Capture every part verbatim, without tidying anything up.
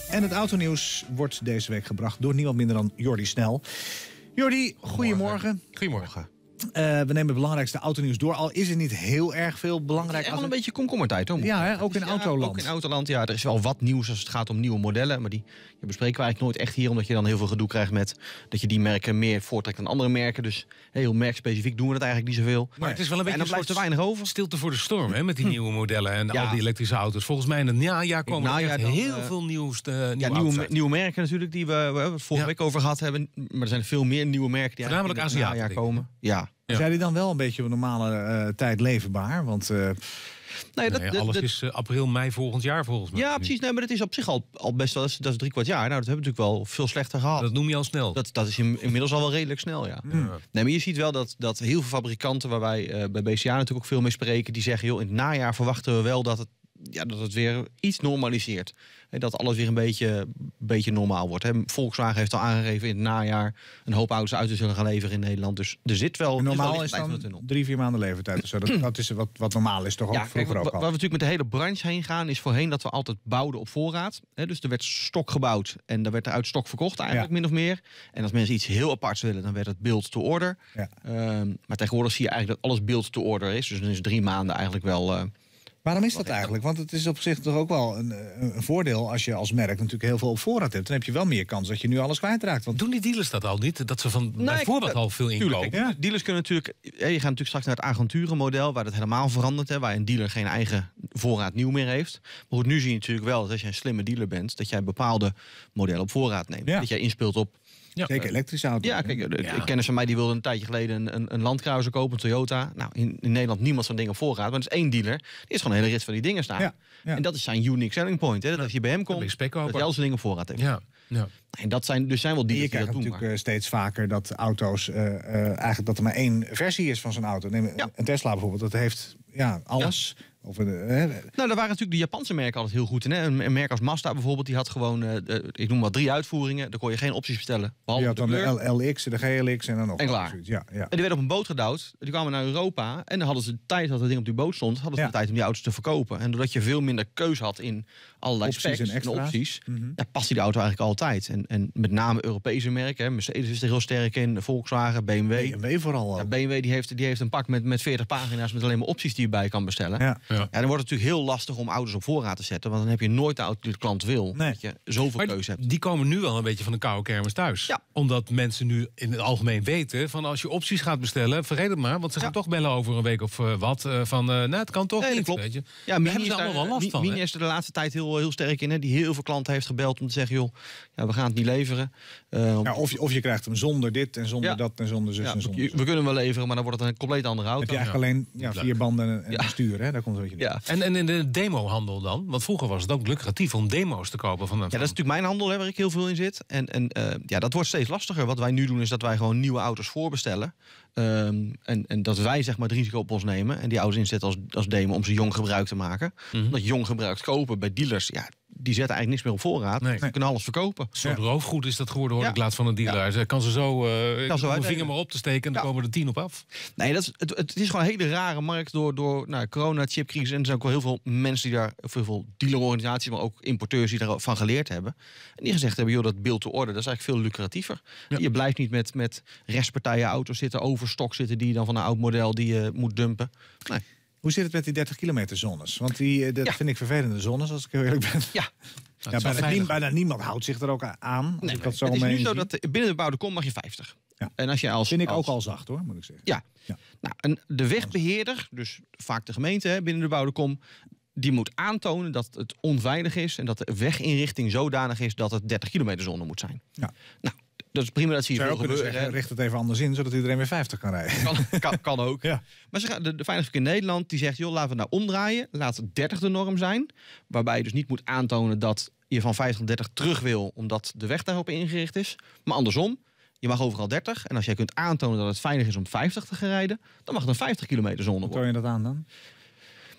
En het autonieuws wordt deze week gebracht door niemand minder dan Jordi Snel. Jordi, goedemorgen. Goedemorgen. Uh, we nemen het belangrijkste autonieuws door. Al is er niet heel erg veel belangrijk. Het is wel een beetje komkommertijd, hoor. Ja, hè? Ook in ja, autoland. Ook in autoland, ja. Er is wel wat nieuws als het gaat om nieuwe modellen. Maar die ja, bespreken we eigenlijk nooit echt hier. Omdat je dan heel veel gedoe krijgt met dat je die merken meer voortrekt dan andere merken. Dus heel merkspecifiek doen we het eigenlijk niet zoveel. Maar het is wel een beetje en dan blijft er weinig over. Stilte voor de storm, hè, met die nieuwe modellen en Ja. al die elektrische auto's. Volgens mij in het najaar komen er echt dan, heel uh, veel nieuws, uh, nieuwe ja, nieuwe, nieuwe merken natuurlijk, die we, we het vorige ja. week over gehad hebben. Maar er zijn veel meer nieuwe merken die voornamelijk in het najaar Aziaten komen. Ja. Ja. Zijn die dan wel een beetje op normale uh, tijd leverbaar? Want uh, nee, dat, nee, alles dat, is uh, april, mei volgend jaar volgens mij. Ja, precies. Nee, maar dat is op zich al, al best wel, dat is drie kwart jaar. Nou, dat hebben we natuurlijk wel veel slechter gehad. Dat noem je al snel. Dat, dat is in, inmiddels al wel redelijk snel, ja. Mm. Nee, maar je ziet wel dat, dat heel veel fabrikanten, waar wij uh, bij B C A natuurlijk ook veel mee spreken, die zeggen, joh, in het najaar verwachten we wel dat het, ja, dat het weer iets normaliseert. He, dat alles weer een beetje, beetje normaal wordt. He, Volkswagen heeft al aangegeven in het najaar een hoop auto's uit te zullen gaan leveren in Nederland. Dus er zit wel... En normaal is, is wel dan drie, vier maanden levertijd. Dus dat, dat is wat, wat normaal is toch ook ja, vroeger kijk, ook waar al. we natuurlijk met de hele branche heen gaan, is voorheen dat we altijd bouwden op voorraad. He, dus er werd stok gebouwd en daar werd er uit stok verkocht eigenlijk, ja. min of meer. En als mensen iets heel aparts willen, dan werd het build to order. Ja. Um, maar tegenwoordig zie je eigenlijk dat alles build to order is. Dus dan is drie maanden eigenlijk wel... Uh, Waarom is dat eigenlijk? Want het is op zich toch ook wel een, een voordeel als je als merk natuurlijk heel veel op voorraad hebt. Dan heb je wel meer kans dat je nu alles kwijtraakt. Want... Doen die dealers dat al niet? Dat ze van nee, bijvoorbeeld al veel inkopen? Ja. Dealers kunnen natuurlijk... Je gaat natuurlijk straks naar het agenturenmodel, waar het helemaal verandert. Hè, waar een dealer geen eigen voorraad nieuw meer heeft. Maar goed, nu zie je natuurlijk wel dat als je een slimme dealer bent, dat jij bepaalde modellen op voorraad neemt. Ja. Dat jij inspeelt op... Ja. Zeker elektrische auto's. Ja, kijk, ja. kennis van mij die wilde een tijdje geleden een, een Land Cruiser kopen, een Toyota. Nou, in, in Nederland niemand zo'n ding op voorraad. Maar er is één dealer, die is gewoon een hele rit van die dingen staan. Ja. Ja. En dat is zijn unique selling point. Hè? Dat als je bij hem komt, dat hij al zijn dingen op voorraad heeft. Ja. Ja. En dat zijn, dus zijn wel dealers die dat doen. Je krijgt natuurlijk steeds vaker dat auto's, uh, uh, eigenlijk dat er maar één versie is van zo'n auto. Neem ja. een Tesla bijvoorbeeld, dat heeft ja, alles. Ja. Of een, uh, nou, daar waren natuurlijk de Japanse merken altijd heel goed in. Hè? Een, een merk als Mazda bijvoorbeeld, die had gewoon, uh, de, ik noem maar drie uitvoeringen. Daar kon je geen opties bestellen. Je had dan de, de L X, de G L X en dan nog. En klaar. Ja, ja. En die werden op een boot gedouwd. Die kwamen naar Europa. En dan hadden ze de tijd dat het ding op die boot stond, hadden ze ja. de tijd om die auto's te verkopen. En doordat je veel minder keus had in allerlei opties specs en, en opties, mm-hmm. ja, past die de auto eigenlijk altijd. En, en met name Europese merken. Hè. Mercedes is er heel sterk in. Volkswagen, B M W. B M W vooral. Ja, B M W die heeft, die heeft een pak met, met veertig pagina's met alleen maar opties die je bij kan bestellen. Ja. Ja. Ja, dan wordt het natuurlijk heel lastig om auto's op voorraad te zetten. Want dan heb je nooit de auto die de klant wil. Nee. Dat je zoveel maar keuze hebt. Die komen nu wel een beetje van de koude kermis thuis. Ja. Omdat mensen nu in het algemeen weten van als je opties gaat bestellen, vergeet het maar. Want ze gaan ja. toch bellen over een week of uh, wat. Uh, van, uh, nou, het kan toch nee, niet. Klopt. Weet je. Ja, Mini hebben ze is allemaal daar, wel last van. Mini is er de laatste tijd heel, heel sterk in. Hè, die heel veel klanten heeft gebeld om te zeggen, joh, ja, we gaan het niet leveren. Uh, ja, of, je, of je krijgt hem zonder dit en zonder ja. dat en zonder zus ja, en zonder we, we kunnen wel leveren, maar dan wordt het een compleet andere auto. Heb je eigenlijk ja. alleen ja, vier banden en, en ja. een stuur, hè? Daar komt een beetje ja. En, en in de demohandel dan? Want vroeger was het ook lucratief om demo's te kopen. Van, van... Ja, dat is natuurlijk mijn handel, hè, waar ik heel veel in zit. En, en uh, ja, dat wordt steeds lastiger. Wat wij nu doen is dat wij gewoon nieuwe auto's voorbestellen. Um, en, en dat wij zeg maar het risico op ons nemen en die auto's inzetten als, als demo om ze jong gebruik te maken. Mm-hmm. Dat jong gebruikt kopen bij dealers, ja, die zetten eigenlijk niks meer op voorraad. Nee. Die kunnen alles verkopen. Zo'n ja. roofgoed is dat geworden, hoor ja. ik laat van een dealer. Ja. Hij kan ze zo uh, kan zo een vinger maar op te steken en dan ja. komen er tien op af. Nee, dat is, het, het is gewoon een hele rare markt door, door nou, corona, chipcrisis. En er zijn ook wel heel veel mensen die daar, heel veel dealerorganisaties, maar ook importeurs die daarvan geleerd hebben. En die gezegd hebben, joh, dat build to order, dat is eigenlijk veel lucratiever. Ja. Je blijft niet met, met restpartijen auto's zitten, overstok zitten die je dan van een oud model die je moet dumpen. Nee. Hoe zit het met die dertig kilometer zones? Want die, dat ja. vind ik vervelende zones, als ik heel eerlijk ben. Ja. Ja, bijna, nie, bijna niemand houdt zich er ook aan. Nee, ik dat nee. zo Het is nu zo zo dat binnen de bebouwde kom mag je vijftig. Ja. En als je als, vind ik als... ook al zacht, hoor, moet ik zeggen. Ja. ja. Nou, en de wegbeheerder, dus vaak de gemeente hè, binnen de bebouwde kom, die moet aantonen dat het onveilig is en dat de weginrichting zodanig is dat het dertig kilometer zone moet zijn. Ja. Nou, dat is prima, dat zie je veel gebeuren. Zeggen, richt het even anders in, zodat iedereen weer vijftig kan rijden. Kan, kan, kan ook. Ja. Maar ze gaan, de, de Veiligheidsverkeer in Nederland die zegt, joh, laten we het nou omdraaien. Laat dertig de norm zijn. Waarbij je dus niet moet aantonen dat je van vijftig naar dertig terug wil, omdat de weg daarop ingericht is. Maar andersom, je mag overal dertig. En als jij kunt aantonen dat het veilig is om vijftig te gaan rijden, dan mag het een vijftig kilometer zone worden. Hoe toon je dat aan dan?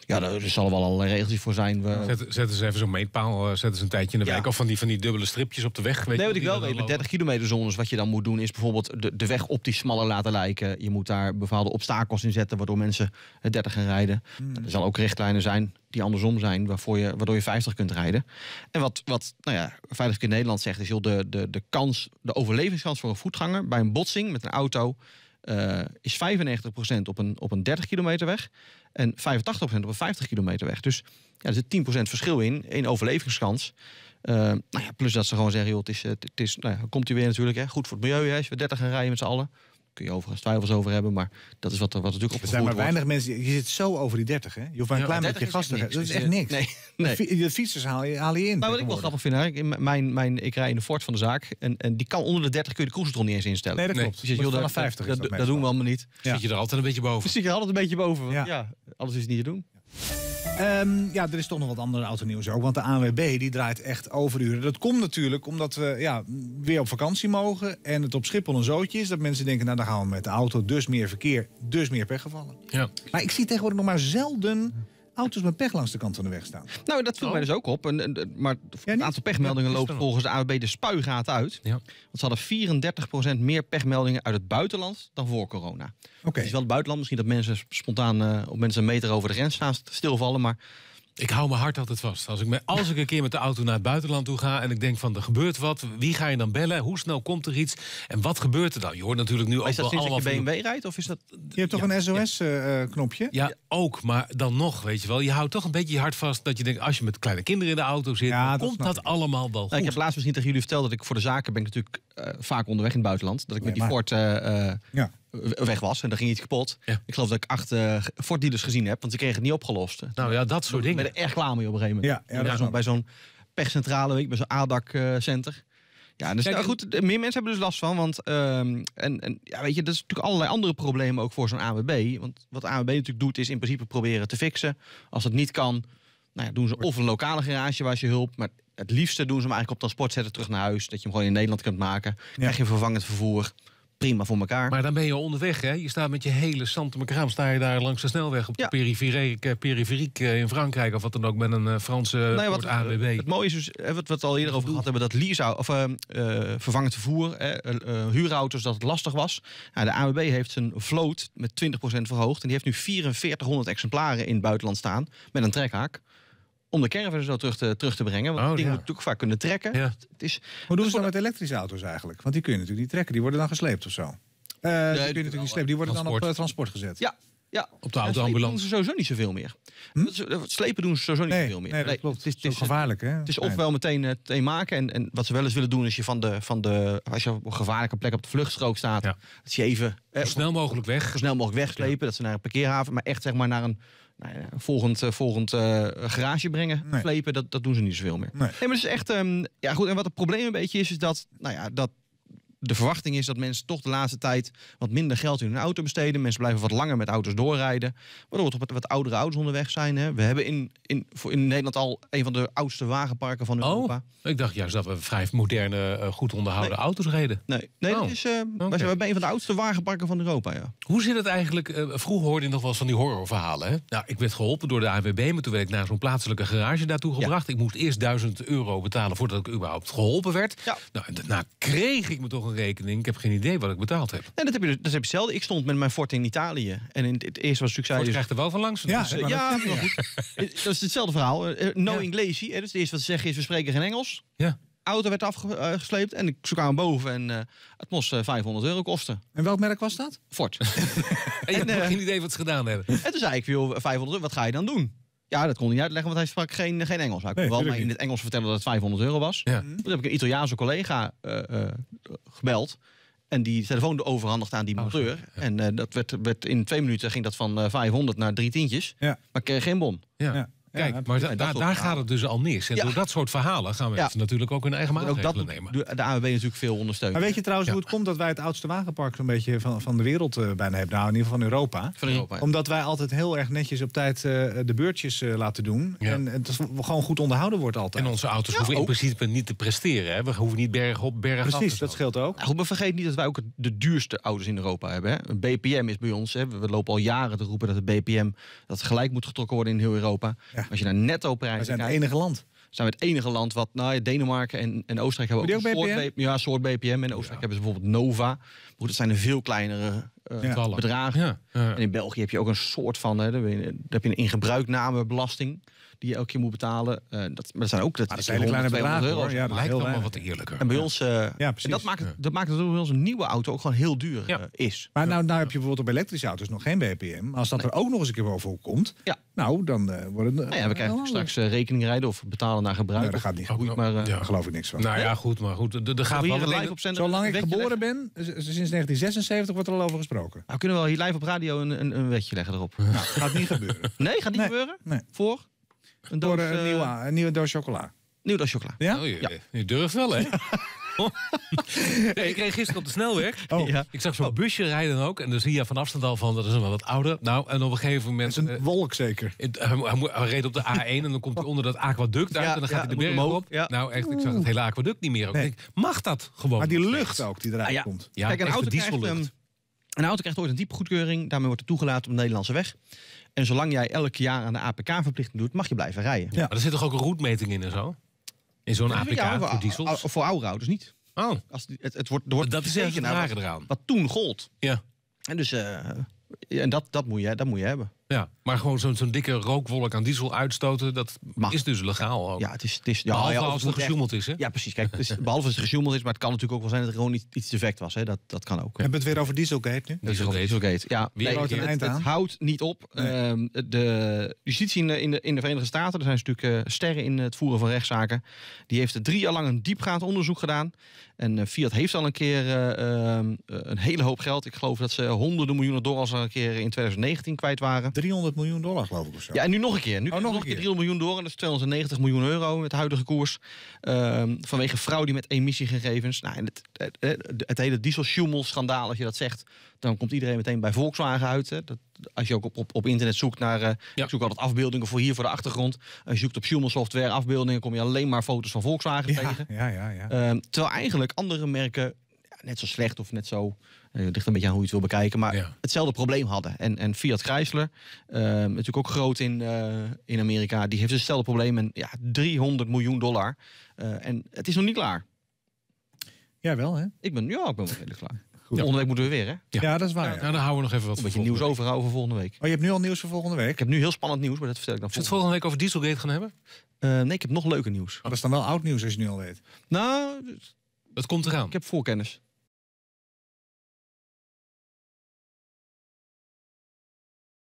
Ja, er zal wel allerlei regeltjes voor zijn. We... Zet, zetten ze even zo'n meetpaal, uh, zetten ze een tijdje in de Ja. week. Of van die, van die dubbele stripjes op de weg. Weet Nee, je, wat ik die wel dan weet, met lopen. dertig kilometer zones, wat je dan moet doen, is bijvoorbeeld de, de weg optisch smaller laten lijken. Je moet daar bepaalde obstakels in zetten, waardoor mensen het dertig gaan rijden. Hmm. Er zal ook richtlijnen zijn die andersom zijn, waarvoor je, waardoor je vijftig kunt rijden. En wat, wat nou ja, Veilig Verkeer Nederland zegt, is joh, de, de, de kans, de overlevingskans voor een voetganger bij een botsing met een auto uh, is vijfennegentig procent op een, op een dertig kilometer weg en vijfentachtig procent op een vijftig kilometer weg. Dus ja, er zit tien procent verschil in, in overlevingskans. Uh, nou ja, plus dat ze gewoon zeggen, joh, het is, het is nou ja, komt u weer natuurlijk, hè, goed voor het milieu, hè, als we dertig gaan rijden met z'n allen. Kun je overigens twijfels over hebben, maar dat is wat er wat natuurlijk Er zijn opgevoerd maar wordt. weinig mensen. Je zit zo over die dertig, hè? Je hoeft maar een Ja, klein beetje gas te geven. Dat is echt niks. Nee, nee. De, fi- de fietsers haal je, haal je in. Maar wat ik wel grappig vind, hè, ik- mijn, mijn, ik rij in de Ford van de zaak en, en die kan onder de dertig kun je de cruisecontrol niet eens instellen. Nee, dat Nee. klopt. Dus je Moet zegt, joh, vanaf dat, vijftig is dat, dat dat, meestal. doen we allemaal niet. Ja. Zit je er altijd een beetje boven. Dus ik er altijd een beetje boven. Want Ja. ja. alles is niet te doen. Ehm, ja, er is toch nog wat andere autonieuws ook. Want de A N W B die draait echt overuren. Dat komt natuurlijk omdat we ja, weer op vakantie mogen. En het op Schiphol een zootje is. Dat mensen denken, nou dan gaan we met de auto. Dus meer verkeer, dus meer pechgevallen. Ja. Maar ik zie tegenwoordig nog maar zelden auto's met pech langs de kant van de weg staan. Nou, dat viel Oh. mij dus ook op. En, en, maar het niet? aantal pechmeldingen Ja, is loopt er nog. volgens de A N W B de spuigaat uit. Ja. Want ze hadden vierendertig procent meer pechmeldingen uit het buitenland dan voor corona. Oké. Het is wel het buitenland. Misschien dat mensen spontaan uh, op mensen een meter over de grens staan stilvallen. Maar Ik hou mijn hart altijd vast. Als ik, me, als ik een keer met de auto naar het buitenland toe ga en ik denk van er gebeurt wat, wie ga je dan bellen? Hoe snel komt er iets? En wat gebeurt er dan? Je hoort natuurlijk nu ook is dat wel sinds dat allemaal je B M van- W rijdt? Of is dat... Je hebt toch Ja, een S O S-knopje? Ja, ook, maar dan nog, weet je wel. Je houdt toch een beetje je hart vast dat je denkt, als je met kleine kinderen in de auto zit, Ja, dan dat komt snap dat ik. allemaal wel goed. Nou, ik heb laatst misschien tegen jullie verteld dat ik voor de zaken ben ik natuurlijk uh, vaak onderweg in het buitenland. Dat ik met die maar- Ford uh, uh, Ja. weg was en daar ging iets kapot. Ja. Ik geloof dat ik acht uh, Ford dealers gezien heb, want ze kregen het niet opgelost. Nou ja, dat soort Ik ben dingen. er erg klaar mee op een gegeven moment. Ja, ja, dat bij snap zo'n bij zo'n pechcentrale, weet je, bij zo'n A D A C-center. Ja, dus Kijk, nou, goed, meer mensen hebben dus last van. Want um, en, en, ja, weet je, dat is natuurlijk allerlei andere problemen ook voor zo'n A W B. Want wat A W B natuurlijk doet, is in principe proberen te fixen. Als het niet kan, nou ja, doen ze of een lokale garage waar ze hulp. Maar het liefste doen ze hem eigenlijk op transport zetten terug naar huis. Dat je hem gewoon in Nederland kunt maken. Krijg je vervangend vervoer. Prima voor elkaar. Maar dan ben je onderweg, hè? Je staat met je hele Santemkraam, sta je daar langs de snelweg op de Ja. periferiek, eh, periferiek eh, in Frankrijk of wat dan ook met een eh, Franse Nou ja, Ford wat, A W B. Het mooie is dus, hè, wat we het al eerder over gehad hebben, dat lease of uh, uh, vervangend vervoer, uh, uh, huurauto's, dat het lastig was. Nou, de A W B heeft zijn vloot met twintig procent verhoogd en die heeft nu vierenveertighonderd exemplaren in het buitenland staan met een trekhaak. Om de caravan zo terug te, terug te brengen. Want Oh, die dingen ja. moeten natuurlijk vaak kunnen trekken. Ja. Het is, Hoe doen ze dat met elektrische auto's eigenlijk? Want die kun je natuurlijk niet trekken. Die worden dan gesleept of zo. Uh, die kun je natuurlijk niet slepen. Die worden dan op transport. uh, transport gezet. ja, ja. Op de En slepen autoambulance. doen ze sowieso niet zoveel meer. Hm? Dat is- Slepen doen ze sowieso niet Nee, zoveel meer. nee, dat klopt. Het is, Het is het ook is, gevaarlijk, hè? Het is ofwel meteen, uh, meteen maken. En, en wat ze wel eens willen doen is je van de, van de als je op een gevaarlijke plek op de vluchtstrook staat, Ja. dat je even eh, Zo snel mogelijk weg. zo snel mogelijk wegslepen. Dat ze naar een parkeerhaven, maar echt zeg maar naar een nou ja, volgend, uh, volgend uh, garage brengen, Nee. slepen. Dat, dat doen ze niet zoveel meer. Nee. Nee, maar het is echt, um, ja goed. En wat het probleem een beetje is, is dat, nou ja, dat de verwachting is dat mensen toch de laatste tijd wat minder geld in hun auto besteden. Mensen blijven wat langer met auto's doorrijden. Waardoor we toch wat, wat oudere auto's onderweg zijn. Hè. We hebben in, in, voor in Nederland al een van de oudste wagenparken van Europa. Oh, ik dacht juist dat we vrij moderne, uh, goed onderhouden Nee. auto's reden. Nee, nee Oh, dat is, uh, wij oké. zijn bij een van de oudste wagenparken van Europa. Ja. Hoe zit het eigenlijk? Uh, vroeger hoorde je nog wel eens van die horrorverhalen. Hè? Nou, ik werd geholpen door de A W B, maar toen werd ik naar zo'n plaatselijke garage daartoe gebracht. Ik moest eerst duizend euro betalen voordat ik überhaupt geholpen werd. Ja. Nou, en daarna kreeg ik me toch een rekening. Ik heb geen idee wat ik betaald heb. En dat heb je, dat heb je zelden. Ik stond met mijn Ford in Italië. En in het, het eerste was Ford natuurlijk zei... krijgt er wel van langs. Ja, Dus, uh, maar ja, dat- maar goed. Dat is hetzelfde verhaal. Eh, No Ja. English. Hè, dus het eerste wat ze zeggen is, we spreken geen Engels. ja. Auto werd afgesleept en ik zoek aan boven en uh, het moest uh, vijfhonderd euro kosten. En welk merk was dat? Ford. En je hebt En, nog uh, geen idee wat ze gedaan hebben. En toen zei ik, joh, vijfhonderd euro, wat ga je dan doen? Ja, dat kon hij niet uitleggen, want hij sprak geen, geen Engels. Hij kon Nee, wel tuurlijk maar in niet. het Engels vertellen dat het vijfhonderd euro was. Ja. Toen heb ik een Italiaanse collega uh, uh, gebeld. En die telefoon overhandigd aan die Oh, monteur. sorry, ja. En uh, dat werd, werd in twee minuten ging dat van uh, vijfhonderd naar drie tientjes. Ja. Maar ik kreeg geen bon. Ja. Ja. Kijk, Ja, maar da- dat da- soort daar verhalen. gaat het dus al mis. En Ja. door dat soort verhalen gaan mensen Ja. natuurlijk ook hun eigen En ook maatregelen dat nemen. doet de A W B natuurlijk veel ondersteunen. Maar weet je trouwens Ja. hoe het komt dat wij het oudste wagenpark zo'n beetje van, van de wereld uh, bijna hebben? Nou, in ieder geval van Europa. Van Europa. ja. Omdat wij altijd heel erg netjes op tijd uh, de beurtjes uh, laten doen. Ja. En het is gewoon goed onderhouden wordt altijd. En onze auto's Ja, hoeven in ook. principe niet te presteren. Hè. We hoeven niet berg op, berg af. Precies, te dat zo. scheelt ook. Nou, goed, maar vergeet niet dat wij ook de duurste auto's in Europa hebben. Hè. Een B P M is bij ons. Hè. We lopen al jaren te roepen dat de B P M dat gelijk moet getrokken worden in heel Europa. Ja. Als je naar netto Wij prijzen zijn het kijkt, enige land. zijn we het enige land wat, nou ja, Denemarken en, en Oostenrijk hebben Hebben ook die een ook soort B P M? B P M. Ja, een soort B P M. En in Oostenrijk hebben ze bijvoorbeeld Nova. Maar goed, dat zijn een veel kleinere uh, Ja. Getallen. bedragen. Ja, ja. En in België heb je ook een soort van, hè, daar heb je een ingebruiknamebelasting die je elke keer moet betalen. Uh, dat, maar dat zijn ook dat, Maar dat is zijn hele kleine honderd, bedragen, tweehonderd hoor. Ja, dat is Lijkt heel allemaal weinig. wat eerlijker. En bij ons, uh, Ja, precies. en dat maakt, het, Ja. dat maakt het ook bij ons een nieuwe auto ook gewoon heel duur Ja. uh, is. Maar nou, nou heb je bijvoorbeeld op elektrische auto's nog geen B P M. Als dat er ook nog eens een keer bovenop komt, Ja. nou, dan uh, wordt het... Nou ja, we krijgen straks uh, rekening rijden of betalen naar gebruik. Nee, dat of- gaat niet hoe goed. je het maar, uh, Ja. Daar geloof ik niks van. Nou ja, goed, maar goed. Er, er gaat Zullen we wel hier alleen- live op zender Zolang een ik wetje geboren leggen? ben, s- sinds negentien zesenzeventig wordt er al over gesproken. Nou, kunnen we wel hier live op radio een, een, een wetje leggen erop. Nou, gaat niet gebeuren. Nee, gaat niet Nee. gebeuren? Nee. Voor? Een Door doos, een, uh, nieuwe, een nieuwe doos chocola. nieuwe doos chocola. Ja? Oh, je, Ja. je durft wel, hè? Nee, ik reed gisteren op de snelweg. Oh. Ja. Ik zag zo'n busje rijden ook. En dan zie je van afstand al van, dat is een wel wat ouder. Nou, en op een gegeven Het moment... is een eh, wolk zeker. het- hij, mo- hij mo- hij reed op de A één en dan komt hij onder dat aquaduct uit. Ja, en dan ja, gaat hij de dan moet berg omhoog, op. ja. Nou, echt, ik zag het hele aquaduct niet meer. ook. Nee. Ik denk, mag dat gewoon? Maar die nog lucht steeds? ook die eruit Ah, ja. komt. Ja, Kijk, een echte auto, krijgt, diesellucht. um, een auto krijgt ooit een typegoedkeuring. Daarmee wordt het toegelaten op de Nederlandse weg. En zolang jij elk jaar aan de A P K-verplichting doet, mag je blijven rijden. Ja. Maar er zit toch ook een roetmeting in en zo? In zo'n A P K Ja, voor voor, diesels? voor oude auto's niet. Oh, Als die, het, het wordt, er wordt dat is gekeken even naar vragen wat, eraan. wat toen gold. Ja. En dus, uh, en dat, dat, moet je, dat moet je hebben. Ja, maar gewoon zo'n zo'n dikke rookwolk aan diesel uitstoten, dat Mag. is dus legaal ook. Ja, het is, het is, ja, Behalve ja, of als het er moet echt- gesjoemeld is, hè? Ja, precies. Kijk, het is, behalve als het gesjoemeld is, maar het kan natuurlijk ook wel zijn dat er gewoon iets, iets defect was. Hè. Dat, dat kan ook. We hebben het weer over Dieselgate nu. Dat is ook Dieselgate. Dieselgate. Ja, Weer nee, een het, keer. het, eind het aan. houdt niet op. Nee. Ehm, de justitie in de, in, de, in de Verenigde Staten, er zijn natuurlijk uh, sterren in het voeren van rechtszaken. Die heeft drie jaar lang een diepgaand onderzoek gedaan. En uh, Fiat heeft al een keer uh, uh, een hele hoop geld. Ik geloof dat ze honderden miljoenen dollars al een keer in twintig negentien kwijt waren. driehonderd miljoen dollar geloof ik of zo. Ja, en nu nog een keer. Nu Oh, nog, nog een een keer keer. driehonderd miljoen door. En dat is tweehonderdnegentig miljoen euro met de huidige koers. Ehm, vanwege fraude met emissiegegevens. Nou, en het, het, het, het hele diesel-sjoemel-schandaal, als je dat zegt, dan komt iedereen meteen bij Volkswagen uit. Hè. Dat, als je ook op, op, op internet zoekt naar... Uh, Ja. Ik zoek altijd afbeeldingen voor hier voor de achtergrond. Als je zoekt op sjoemelsoftware afbeeldingen, kom je alleen maar foto's van Volkswagen ja, tegen. ja, ja, ja. Ehm, terwijl eigenlijk andere merken ja, net zo slecht of net zo... Uh, het ligt een beetje aan hoe je het wil bekijken. Maar Ja. hetzelfde probleem hadden. En, en Fiat Chrysler, uh, natuurlijk ook groot in, uh, in Amerika... die heeft hetzelfde probleem. En ja, driehonderd miljoen dollar. Uh, en het is nog niet klaar. Ja, wel hè? Ik ben, ja, ik ben wel redelijk klaar. Goed. Volgende week moeten we weer, hè? Ja. Ja, dat is waar. Nou, ja. nou, dan houden we nog even wat Een voor beetje nieuws volgende overhouden voor volgende week. Oh, je hebt nu al nieuws voor volgende week? Ik heb nu heel spannend nieuws, maar dat vertel ik dan week. Zullen volgende we het volgende week over Dieselgate gaan hebben? week. Uh, nee, ik heb nog leuker nieuws. Maar dat is dan wel oud nieuws als je nu al weet. Nou, Dat komt eraan. ik heb voorkennis.